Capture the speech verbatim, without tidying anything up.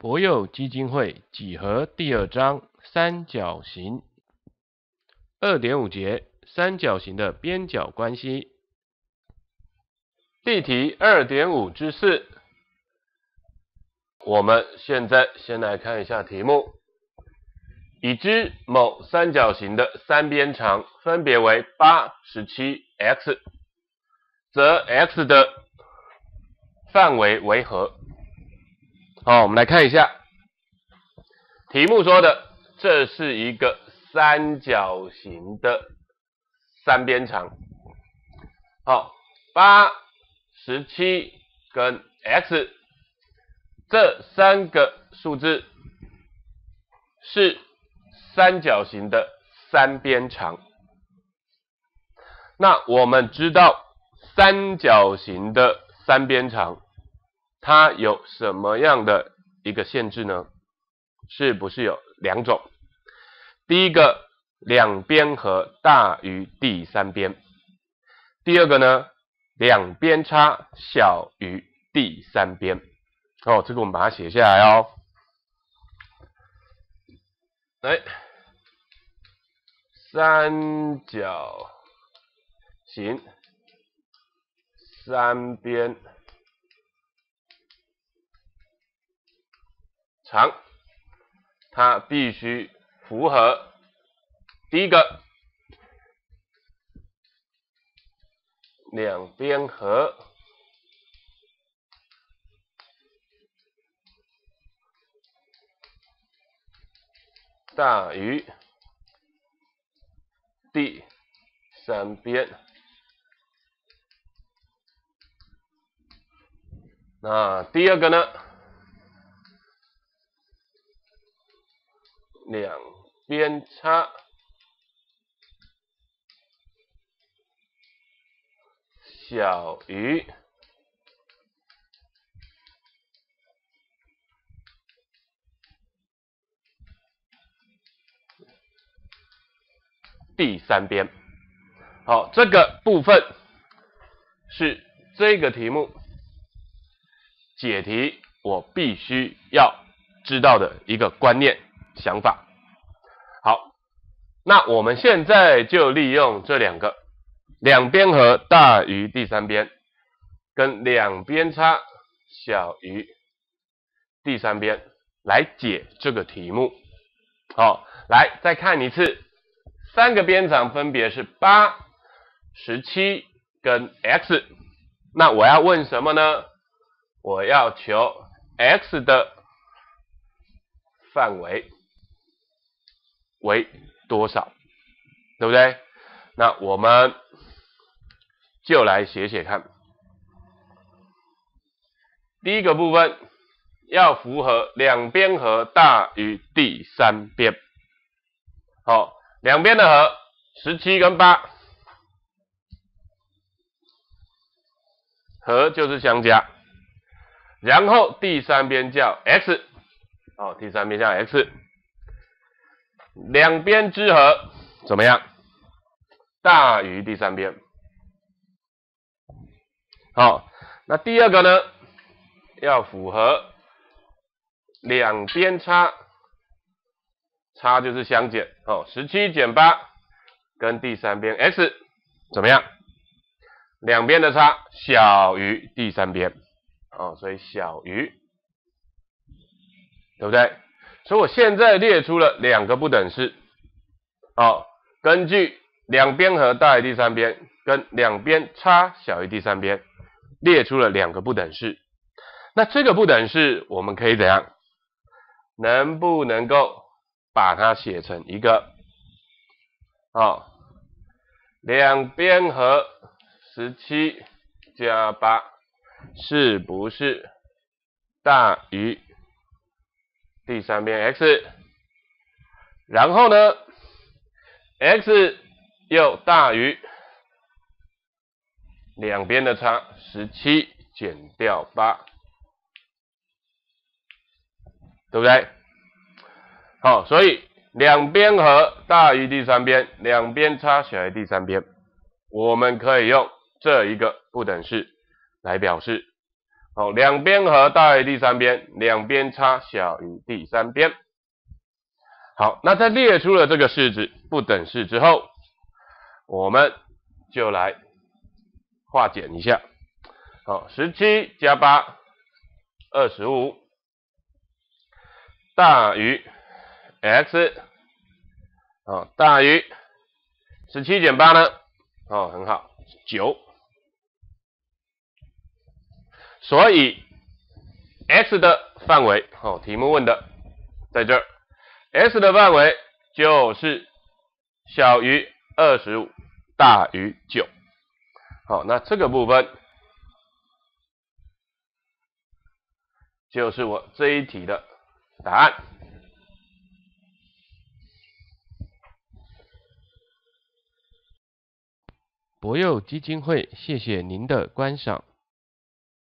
博幼基金会几何第二章三角形 二点五 节三角形的边角关系。例题 二点五 之四，我们现在先来看一下题目。已知某三角形的三边长分别为八、十七 x， 则 x 的范围为何？好，我们来看一下题目说的，这是一个三角形的三边长。好，八、十七跟 x 这三个数字是三角形的三边长。那我们知道三角形的三边长它有什么样的一个限制呢？是不是有两种？第一个，两边和大于第三边。第二个呢，两边差小于第三边。哦，这个我们把它写下来哦。来，三角形三边长，它必须符合第一个，两边和大于第三边。那第二个呢？两边差小于第三边。好，这个部分是这个题目解题我必须要知道的一个观念想法。好，那我们现在就利用这两个两边和大于第三边跟两边差小于第三边来解这个题目。好，来再看一次，三个边长分别是八、十七跟 x， 那我要问什么呢？我要求 x 的范围为多少，对不对？那我们就来写写看。第一个部分要符合两边和大于第三边。好，两边的和十七跟八，和就是相加，然后第三边叫 x， 哦，第三边叫 x， 两边之和怎么样？大于第三边。好，那第二个呢？要符合两边差，差就是相减，哦，十七减八跟第三边 x 怎么样？两边的差小于第三边，哦，所以小于，对不对？所以我现在列出了两个不等式，哦，根据两边和大于第三边跟两边差小于第三边，列出了两个不等式。那这个不等式我们可以怎样？能不能够把它写成一个，哦，两边和十七加八是不是大于第三边 x？ 然后呢 x 又大于两边的差十七减掉八，对不对？好，所以两边和大于第三边，两边差小于第三边，我们可以用这一个不等式来表示。 好，两边和大于第三边，两边差小于第三边。好，那在列出了这个式子不等式之后，我们就来化简一下。好，十七加八，二十五，大于 x， 好，大于十七减八呢？哦，很好，九。所以 x 的范围，哦，题目问的在这儿 ，x 的范围就是小于二十五，大于九。好，那这个部分就是我这一题的答案。 博幼基金会谢谢您的观赏。